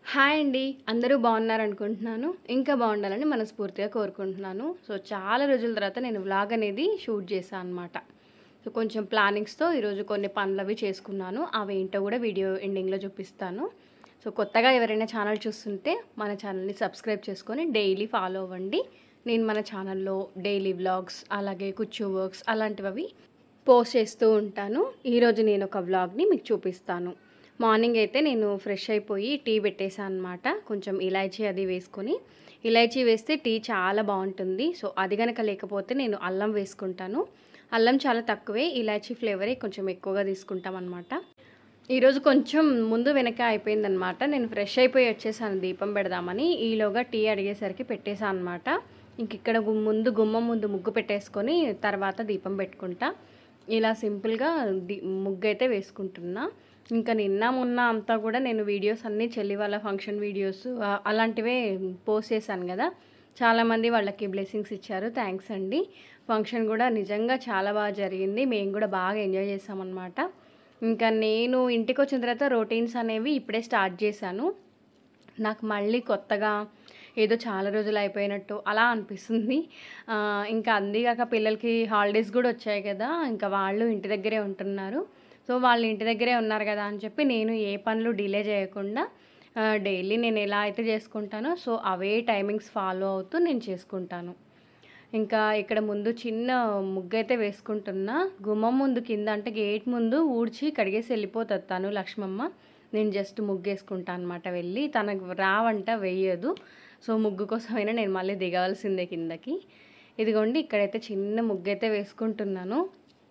Hi అండి. అందరూ బాగున్నారనుకుంటున్నాను. ఇంకా బాగుండాలని మనస్ఫూర్తిగా కోరుకుంటున్నాను. సో, చాలా రోజుల తర్వాత నేను వ్లాగ్ అనేది షూట్ చేశా అనమాట. సో, కొంచెం ప్లానింగ్స్‌తో ఈరోజు కొన్ని పనులవి చేసుకున్నాను. అవేంటో కూడా వీడియో ఎండింగ్‌లో చూపిస్తాను. సో, కొత్తగా ఎవరైనా ఛానల్ చూస్తుంటే మన ఛానల్‌ని సబ్స్క్రైబ్ చేసుకొని డైలీ ఫాలో అవ్వండి. నేను మన ఛానల్‌లో డైలీ వ్లాగ్స్, అలాగే కుచ్చు వర్క్స్ అలాంటివి పోస్ట్ చేస్తూ ఉంటాను. ఈరోజు నేను ఒక వ్లాగ్‌ని మీకు చూపిస్తాను. మార్నింగ్ అయితే నేను ఫ్రెష్ అయిపోయి టీ పెట్టేసాను అనమాట. కొంచెం ఇలాచీ అది వేసుకొని, ఇలాచీ వేస్తే టీ చాలా బాగుంటుంది. సో, అది కనుక లేకపోతే నేను అల్లం వేసుకుంటాను. అల్లం చాలా తక్కువే, ఇలాచీ ఫ్లేవరే కొంచెం ఎక్కువగా తీసుకుంటాం అనమాట. ఈరోజు కొంచెం ముందు వెనక అయిపోయిందనమాట. నేను ఫ్రెష్ అయిపోయి వచ్చేసాను దీపం పెడదామని. ఈలోగా టీ అడిగేసరికి పెట్టేశాను అనమాట. ఇంక ఇక్కడ గుమ్మం ముందు ముగ్గు పెట్టేసుకొని తర్వాత దీపం పెట్టుకుంటా. ఇలా సింపుల్గా ముగ్గు అయితే వేసుకుంటున్నా. ఇంకా నిన్న మొన్న అంతా కూడా నేను వీడియోస్ అన్నీ చెల్లి వాళ్ళ ఫంక్షన్ వీడియోస్ అలాంటివే పోస్ట్ చేశాను కదా. చాలామంది వాళ్ళకి బ్లెస్సింగ్స్ ఇచ్చారు. థ్యాంక్స్ అండి. ఫంక్షన్ కూడా నిజంగా చాలా బాగా జరిగింది. మేము కూడా బాగా ఎంజాయ్ చేసామన్నమాట. ఇంకా నేను ఇంటికి వచ్చిన తర్వాత రొటీన్స్ అనేవి ఇప్పుడే స్టార్ట్ చేశాను. నాకు మళ్ళీ కొత్తగా ఏదో చాలా రోజులు అయిపోయినట్టు అలా అనిపిస్తుంది. ఇంకా అంతేగాక పిల్లలకి హాలిడేస్ కూడా వచ్చాయి కదా. ఇంకా వాళ్ళు ఇంటి దగ్గరే ఉంటున్నారు. సో, వాళ్ళు ఇంటి దగ్గరే ఉన్నారు కదా అని చెప్పి నేను ఏ పనులు డిలే చేయకుండా డైలీ నేను ఎలా అయితే చేసుకుంటానో సో అవే టైమింగ్స్ ఫాలో అవుతూ నేను చేసుకుంటాను. ఇంకా ఇక్కడ ముందు చిన్న ముగ్గైతే వేసుకుంటున్నా. గుమ్మం ముందు కింద అంటే గేట్ ముందు ఊడ్చి కడిగేసి వెళ్ళిపోతుంది తను లక్ష్మమ్మ. నేను జస్ట్ ముగ్గేసుకుంటాను అనమాట వెళ్ళి. తనకు రావంట వెయ్యదు. సో, ముగ్గు కోసమైనా నేను మళ్ళీ దిగవలసిందే కిందకి. ఇదిగోండి ఇక్కడైతే చిన్న ముగ్గైతే వేసుకుంటున్నాను.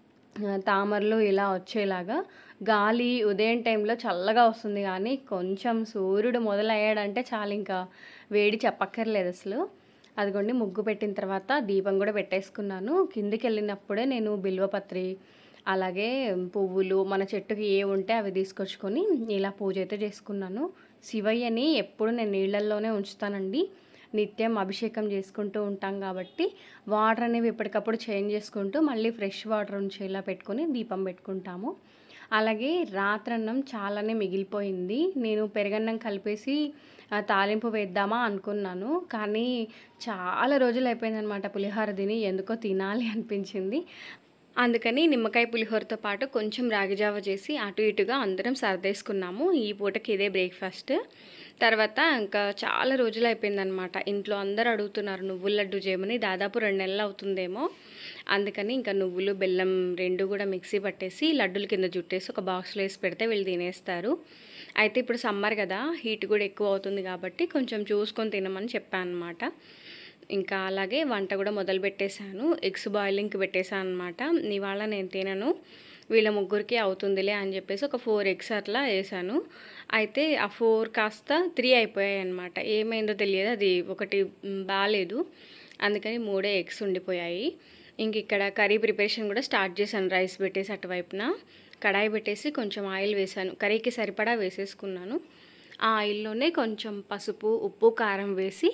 తామరలు ఇలా వచ్చేలాగా. గాలి ఉదయం టైంలో చల్లగా వస్తుంది కానీ కొంచెం సూర్యుడు మొదలయ్యాడంటే చాలు ఇంకా వేడి చెప్పక్కర్లేదు అసలు. అదిగోండి ముగ్గు పెట్టిన తర్వాత దీపం కూడా పెట్టేసుకున్నాను. కిందికి వెళ్ళినప్పుడే నేను బిల్వపత్రి అలాగే పువ్వులు మన చెట్టుకి ఏ ఉంటే అవి తీసుకొచ్చుకొని ఇలా పూజ అయితే చేసుకున్నాను. శివయ్యని ఎప్పుడు నేను నీళ్ళల్లోనే ఉంచుతానండి. నిత్యం అభిషేకం చేసుకుంటూ ఉంటాం కాబట్టి వాటర్ అనేవి ఎప్పటికప్పుడు చేంజ్ చేసుకుంటూ మళ్ళీ ఫ్రెష్ వాటర్ ఉంచేలా పెట్టుకొని దీపం పెట్టుకుంటాము. అలాగే రాత్రన్నం చాలానే మిగిలిపోయింది. నేను పెరుగన్నం కలిపేసి తాలింపు వేద్దామా అనుకున్నాను. కానీ చాలా రోజులు అయిపోయిందనమాట పులిహోర తిని. ఎందుకో తినాలి అనిపించింది. అందుకని నిమ్మకాయ పులిహోరతో పాటు కొంచెం రాగిజావ చేసి అటు ఇటుగా అందరం సర్దేసుకున్నాము. ఈ పూటకి ఇదే బ్రేక్ఫాస్ట్. తర్వాత ఇంకా చాలా రోజులు అయిపోయిందనమాట. ఇంట్లో అందరూ అడుగుతున్నారు నువ్వుల లడ్డు చేయమని. దాదాపు 2 నెలలు అవుతుందేమో. అందుకని ఇంకా నువ్వులు బెల్లం 2 కూడా మిక్సీ పట్టేసి లడ్డుల కింద జుట్టేసి ఒక బాక్స్లో వేసి పెడితే వీళ్ళు తినేస్తారు. అయితే ఇప్పుడు సమ్మర్ కదా, హీట్ కూడా ఎక్కువ అవుతుంది కాబట్టి కొంచెం చూసుకొని తినమని చెప్పాను అనమాట. ఇంకా అలాగే వంట కూడా మొదలు పెట్టేశాను. ఎగ్స్ బాయిలింగ్కి పెట్టేశాను అనమాట. ఇవాళ నేను తినను, వీళ్ళ ముగ్గురికి అవుతుందిలే అని చెప్పేసి ఒక 4 ఎగ్స్ అట్లా వేసాను. అయితే ఆ 4 కాస్త 3 అయిపోయాయి అనమాట. ఏమైందో తెలియదు, అది ఒకటి బాగాలేదు. అందుకని 3 ఎగ్స్ ఉండిపోయాయి. ఇంక ఇక్కడ కర్రీ ప్రిపరేషన్ కూడా స్టార్ట్ చేశాను. రైస్ పెట్టేసి అటువైపున కడాయి పెట్టేసి కొంచెం ఆయిల్ వేసాను. కర్రీకి సరిపడా వేసేసుకున్నాను. ఆ ఆయిల్లోనే కొంచెం పసుపు, ఉప్పు, కారం వేసి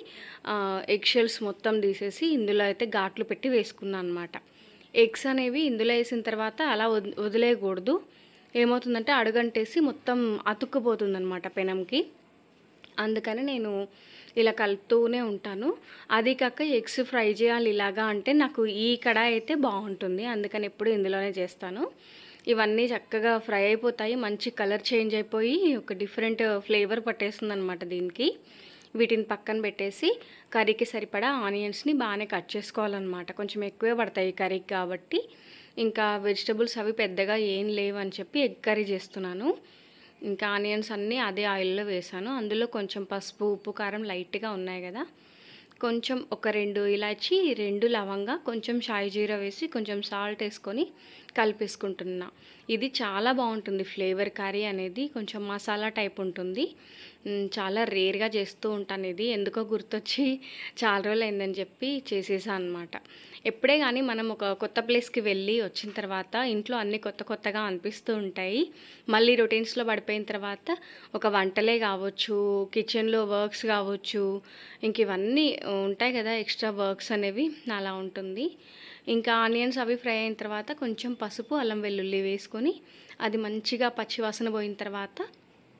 ఎగ్ షెల్స్ మొత్తం తీసేసి ఇందులో అయితే ఘాట్లు పెట్టి వేసుకున్నాను అనమాట. ఎగ్స్ అనేవి ఇందులో వేసిన తర్వాత అలా వదిలేయకూడదు. ఏమవుతుందంటే అడుగంటేసి మొత్తం అతుక్కుపోతుంది అనమాట పెనంకి. అందుకని నేను ఇలా కలుపుతూనే ఉంటాను. అది కాక ఎగ్స్ ఫ్రై చేయాలి ఇలాగా అంటే నాకు ఈ కడాయి అయితే బాగుంటుంది. అందుకని ఎప్పుడు ఇందులోనే చేస్తాను. ఇవన్నీ చక్కగా ఫ్రై అయిపోతాయి. మంచి కలర్ చేంజ్ అయిపోయి ఒక డిఫరెంట్ ఫ్లేవర్ పట్టేస్తుంది అనమాట దీనికి. వీటిని పక్కన పెట్టేసి కర్రీకి సరిపడా ఆనియన్స్ని బాగానే కట్ చేసుకోవాలన్నమాట. కొంచెం ఎక్కువే పడతాయి కర్రీకి కాబట్టి. ఇంకా వెజిటబుల్స్ అవి పెద్దగా ఏం లేవు అని చెప్పి ఎగ్ కర్రీ చేస్తున్నాను. ఇంకా ఆనియన్స్ అన్నీ అదే ఆయిల్లో వేసాను. అందులో కొంచెం పసుపు, ఉప్పు, కారం లైట్గా ఉన్నాయి కదా. కొంచెం ఒక 2 ఇలాచి, 2 లవంగా, కొంచెం షాయి జీరా వేసి కొంచెం సాల్ట్ వేసుకొని కలిపేసుకుంటున్నా. ఇది చాలా బాగుంటుంది ఫ్లేవర్. కర్రీ అనేది కొంచెం మసాలా టైప్ ఉంటుంది. చాలా రేర్గా చేస్తూ ఉంటాను ఇది. ఎందుకో గుర్తొచ్చి చాలా రోజులు అయిందని చెప్పి చేసేసాను అనమాట. ఎప్పుడే కానీ మనం ఒక కొత్త ప్లేస్కి వెళ్ళి వచ్చిన తర్వాత ఇంట్లో అన్నీ కొత్త కొత్తగా అనిపిస్తూ ఉంటాయి. మళ్ళీ రొటీన్స్లో పడిపోయిన తర్వాత ఒక వంటలే కావచ్చు, కిచెన్లో వర్క్స్ కావచ్చు, ఇంక ఇవన్నీ ఉంటాయి కదా ఎక్స్ట్రా వర్క్స్ అనేవి, అలా ఉంటుంది. ఇంకా ఆనియన్స్ అవి ఫ్రై అయిన తర్వాత కొంచెం పసుపు, అల్లం వెల్లుల్లి వేసుకొని అది మంచిగా పచ్చివాసన పోయిన తర్వాత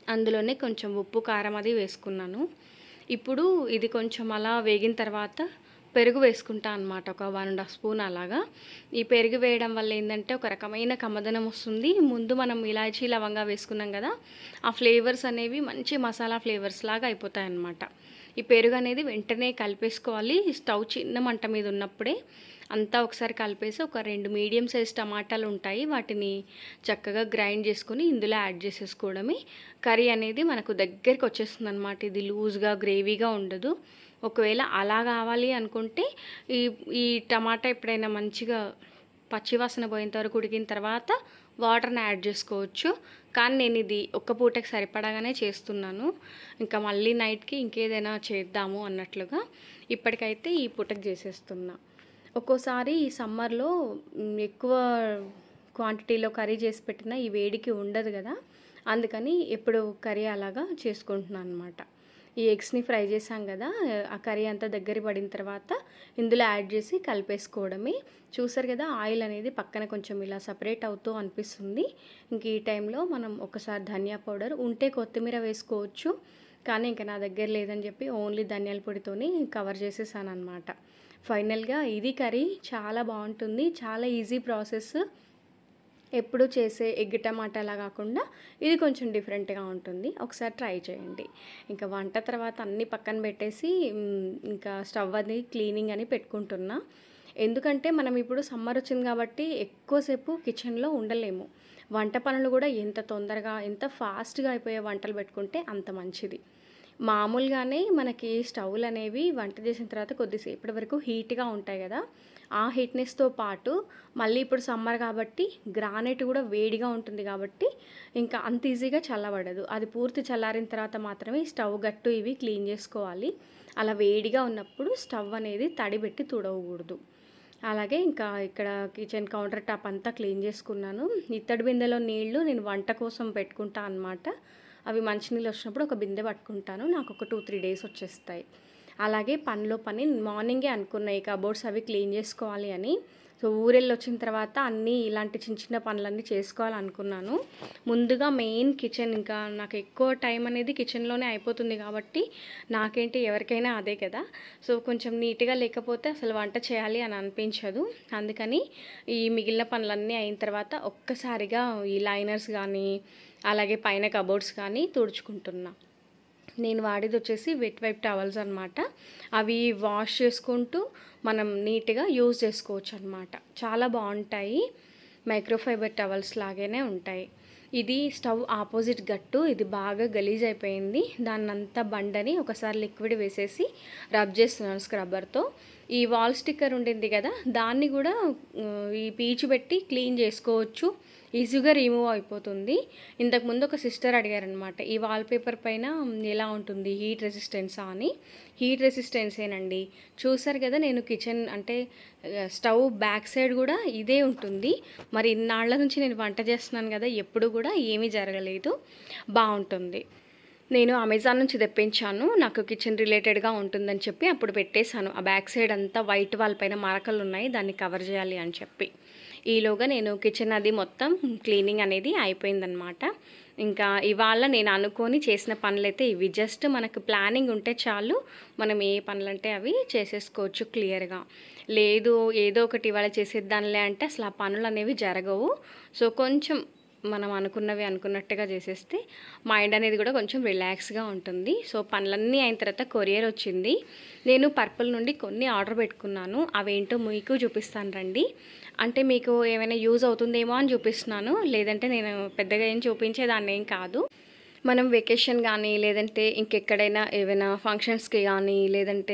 అందులోనే కొంచెం ఉప్పు కారం అది వేసుకున్నాను. ఇప్పుడు ఇది కొంచెం అలా వేగిన తర్వాత పెరుగు వేసుకుంటా అనమాట, ఒక 1.5 స్పూన్ అలాగా. ఈ పెరుగు వేయడం వల్ల ఏంటంటే ఒక రకమైన కమ్మదనం వస్తుంది. ముందు మనం ఇలాచీ లవంగా వేసుకున్నాం కదా, ఆ ఫ్లేవర్స్ అనేవి మంచి మసాలా ఫ్లేవర్స్ లాగా అయిపోతాయి అన్నమాట. ఈ పెరుగు అనేది వెంటనే కలిపేసుకోవాలి, స్టవ్ చిన్న మంట మీద ఉన్నప్పుడే అంతా ఒకసారి కలిపేసి ఒక 2 మీడియం సైజ్ టమాటాలు ఉంటాయి, వాటిని చక్కగా గ్రైండ్ చేసుకొని ఇందులో యాడ్ చేసేసుకోవడమే. కర్రీ అనేది మనకు దగ్గరికి వచ్చేస్తుంది అనమాట. ఇది లూజ్గా గ్రేవీగా ఉండదు. ఒకవేళ అలా కావాలి అనుకుంటే ఈ ఈ టమాటా ఎప్పుడైనా మంచిగా పచ్చివాసన పోయేంత వరకు ఉడికిన తర్వాత వాటర్ని యాడ్ చేసుకోవచ్చు. కానీ నేను ఇది ఒక్క పూటకి సరిపడాగానే చేస్తున్నాను, ఇంకా మళ్ళీ నైట్కి ఇంకేదైనా చేద్దాము అన్నట్లుగా ఇప్పటికైతే ఈ పూటకి చేసేస్తున్నా. ఒక్కోసారి ఈ సమ్మర్లో ఎక్కువ క్వాంటిటీలో కర్రీ చేసి పెట్టినా ఈ వేడికి ఉండదు కదా, అందుకని ఎప్పుడు కర్రీ అలాగా చేసుకుంటున్నాను అనమాట. ఈ ఎగ్స్ని ఫ్రై చేసాం కదా, ఆ కర్రీ అంతా దగ్గర పడిన తర్వాత ఇందులో యాడ్ చేసి కలిపేసుకోవడమే. చూసారు కదా, ఆయిల్ అనేది పక్కన కొంచెం ఇలా సపరేట్ అవుతూ అనిపిస్తుంది. ఇంక ఈ టైంలో మనం ఒకసారి ధనియా పౌడర్ ఉంటే కొత్తిమీర వేసుకోవచ్చు, కానీ ఇంకా నా దగ్గర లేదని చెప్పి ఓన్లీ ధనియాల పొడితోని కవర్ చేసేసాను అనమాట. ఫైనల్గా ఇది కర్రీ చాలా బాగుంటుంది, చాలా ఈజీ ప్రాసెస్. ఎప్పుడు చేసే ఎగ్ టమాటాలా కాకుండా ఇది కొంచెం డిఫరెంట్గా ఉంటుంది, ఒకసారి ట్రై చేయండి. ఇంకా వంట తర్వాత అన్నీ పక్కన పెట్టేసి ఇంకా స్టవ్ అది క్లీనింగ్ అని పెట్టుకుంటున్నా. ఎందుకంటే మనం ఇప్పుడు సమ్మర్ వచ్చింది కాబట్టి ఎక్కువసేపు కిచెన్లో ఉండలేము. వంట పనులు కూడా ఎంత తొందరగా ఎంత ఫాస్ట్గా అయిపోయే వంటలు పెట్టుకుంటే అంత మంచిది. మామూలుగానే మనకి స్టవ్లు అనేవి వంట చేసిన తర్వాత కొద్దిసేపటి వరకు హీట్గా ఉంటాయి కదా, ఆ హీట్నెస్తో పాటు మళ్ళీ ఇప్పుడు సమ్మర్ కాబట్టి గ్రానైట్ కూడా వేడిగా ఉంటుంది కాబట్టి ఇంకా అంత ఈజీగా చల్లబడదు. అది పూర్తి చల్లారిన తర్వాత మాత్రమే స్టవ్ గట్టు ఇవి క్లీన్ చేసుకోవాలి. అలా వేడిగా ఉన్నప్పుడు స్టవ్ అనేది తడిబెట్టి తుడవకూడదు. అలాగే ఇంకా ఇక్కడ కిచెన్ కౌంటర్ టాప్ అంతా క్లీన్ చేసుకున్నాను. ఇత్తడి బిందెలో నీళ్లు నేను వంట కోసం పెట్టుకుంటా అన్నమాట. అవి మంచినీళ్ళు వచ్చినప్పుడు ఒక బిందె పట్టుకుంటాను, నాకు ఒక 2-3 డేస్ వచ్చేస్తాయి. అలాగే పనిలో పని మార్నింగే అనుకున్న ఈ కబోర్డ్స్ అవి క్లీన్ చేసుకోవాలి అని. సో ఊరెళ్ళి వచ్చిన తర్వాత అన్నీ ఇలాంటి చిన్న చిన్న పనులన్నీ చేసుకోవాలనుకున్నాను. ముందుగా మెయిన్ కిచెన్, ఇంకా నాకు ఎక్కువ టైం అనేది కిచెన్లోనే అయిపోతుంది కాబట్టి నాకేంటి ఎవరికైనా అదే కదా. సో కొంచెం నీట్గా లేకపోతే అసలు వంట చేయాలి అని అనిపించదు. అందుకని ఈ మిగిలిన పనులన్నీ అయిన తర్వాత ఒక్కసారిగా ఈ లైనర్స్ కానీ అలాగే పైన కబోర్డ్స్ కానీ తుడుచుకుంటున్నా. నేను వాడేది వచ్చేసి వెట్ వైప్ టవల్స్ అనమాట. అవి వాష్ చేసుకుంటూ మనం నీట్గా యూజ్ చేసుకోవచ్చు అనమాట. చాలా బాగుంటాయి, మైక్రోఫైబర్ టవల్స్ లాగానే ఉంటాయి. ఇది స్టవ్ ఆపోజిట్ గట్టు, ఇది బాగా గలీజ్ అయిపోయింది. దాన్నంతా బండని ఒకసారి లిక్విడ్ వేసేసి రబ్ చేస్తున్నాను స్క్రబ్బర్తో. ఈ వాల్ స్టిక్కర్ ఉండింది కదా, దాన్ని కూడా ఈ పీచు పెట్టి క్లీన్ చేసుకోవచ్చు, ఈజీగా రిమూవ్ అయిపోతుంది. ఇంతకుముందు ఒక సిస్టర్ అడిగారనమాట, ఈ వాల్పేపర్ పైన ఎలా ఉంటుంది హీట్ రెసిస్టెన్సా అని. హీట్ రెసిస్టెన్సేనండి. చూసారు కదా, నేను కిచెన్ అంటే స్టవ్ బ్యాక్ సైడ్ కూడా ఇదే ఉంటుంది. మరి ఇన్నాళ్ళ నుంచి నేను వంట చేస్తున్నాను కదా, ఎప్పుడు కూడా ఏమీ జరగలేదు, బాగుంటుంది. నేను అమెజాన్ నుంచి తెప్పించాను, నాకు కిచెన్ రిలేటెడ్గా ఉంటుందని చెప్పి అప్పుడు పెట్టేశాను. ఆ బ్యాక్ సైడ్ అంతా వైట్ వాల్ పైన మరకలు ఉన్నాయి, దాన్ని కవర్ చేయాలి అని చెప్పి. ఈలోగా నేను కిచెన్ అది మొత్తం క్లీనింగ్ అనేది అయిపోయిందనమాట. ఇంకా ఇవాళ నేను అనుకొని చేసిన పనులైతే ఇవి. జస్ట్ మనకు ప్లానింగ్ ఉంటే చాలు, మనం ఏ పనులంటే అవి చేసేసుకోవచ్చు క్లియర్గా. లేదు ఏదో ఒకటి ఇవాళ చేసేద్దాంలే అంటే అసలు ఆ పనులు అనేవి జరగవు. సో కొంచెం మనం అనుకున్నవి అనుకున్నట్టుగా చేసేస్తే మైండ్ అనేది కూడా కొంచెం రిలాక్స్గా ఉంటుంది. సో పనులన్నీ అయిన తర్వాత కొరియర్ వచ్చింది. నేను పర్పుల్ నుండి కొన్ని ఆర్డర్ పెట్టుకున్నాను, అవేంటో మీకు చూపిస్తాను రండి. అంటే మీకు ఏమైనా యూజ్ అవుతుందేమో అని చూపిస్తున్నాను, లేదంటే నేను పెద్దగా ఏం చూపించేదాన్ని ఏం కాదు. మనం వెకేషన్ కానీ లేదంటే ఇంకెక్కడైనా ఏవైనా ఫంక్షన్స్కి కానీ లేదంటే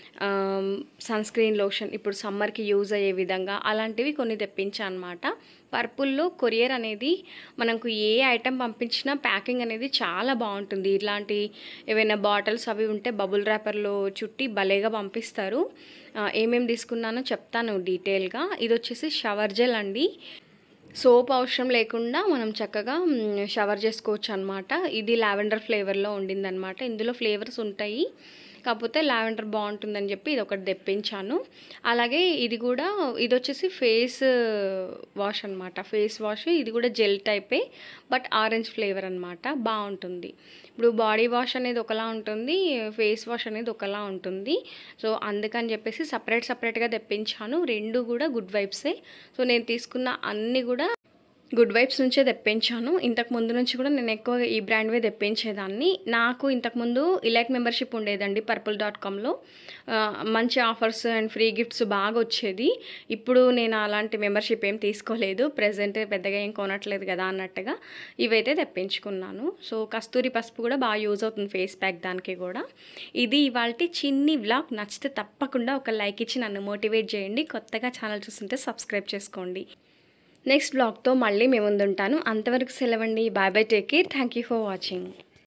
సన్ స్క్రీన్ లోషన్ ఇప్పుడు సమ్మర్కి యూజ్ అయ్యే విధంగా అలాంటివి కొన్ని తెప్పించాను అనమాట. పర్పుల్లో కొరియర్ అనేది మనకు ఏ ఐటెం పంపించినా ప్యాకింగ్ అనేది చాలా బాగుంటుంది. ఇట్లాంటి ఏవైనా బాటిల్స్ అవి ఉంటే బబుల్ ర్యాపర్లో చుట్టి భలేగా పంపిస్తారు. ఏమేమి తీసుకున్నానో చెప్తాను డీటెయిల్గా. ఇది వచ్చేసి షవర్ జెల్ అండి, సోప్ అవసరం లేకుండా మనం చక్కగా షవర్ చేసుకోవచ్చు అనమాట. ఇది లావెండర్ ఫ్లేవర్లో ఉండిందనమాట. ఇందులో ఫ్లేవర్స్ ఉంటాయి, కాకపోతే లావెండర్ బాగుంటుందని చెప్పి ఇది ఒకటి తెప్పించాను. అలాగే ఇది కూడా ఇది వచ్చేసి ఫేస్ వాష్ అనమాట. ఫేస్ వాష్ ఇది కూడా జెల్ టైపే, బట్ ఆరెంజ్ ఫ్లేవర్ అనమాట. బాగుంటుంది. ఇప్పుడు బాడీ వాష్ అనేది ఒకలా ఉంటుంది, ఫేస్ వాష్ అనేది ఒకలా ఉంటుంది. సో అందుకని చెప్పేసి సపరేట్గా తెప్పించాను. రెండు కూడా గుడ్ వైబ్సే. సో నేను తీసుకున్న అన్నీ కూడా గుడ్ వైబ్స్ నుంచే తెప్పించాను. ఇంతకు ముందు నుంచి కూడా నేను ఎక్కువగా ఈ బ్రాండ్వే తెప్పించేదాన్ని. నాకు ఇంతకుముందు ఇలైట్ మెంబర్షిప్ ఉండేదండి purple.comలో. మంచి ఆఫర్స్ అండ్ ఫ్రీ గిఫ్ట్స్ బాగా వచ్చేది. ఇప్పుడు నేను అలాంటి మెంబర్షిప్ ఏం తీసుకోలేదు. ప్రెజెంట్ పెద్దగా ఏం కొనట్లేదు కదా అన్నట్టుగా ఇవైతే తెప్పించుకున్నాను. సో కస్తూరి పసుపు కూడా బాగా యూజ్ అవుతుంది ఫేస్ ప్యాక్ దానికి కూడా. ఇది ఇవాల్టి చిన్ని వ్లాగ్. నచ్చితే తప్పకుండా ఒక లైక్ ఇచ్చి నన్ను మోటివేట్ చేయండి. కొత్తగా ఛానల్ చూస్తుంటే సబ్స్క్రైబ్ చేసుకోండి. నెక్స్ట్ బ్లాగ్తో మళ్ళీ మీ ముందుంటాను. అంతవరకు సెలవండి. Bye bye, take care. Thank you for watching.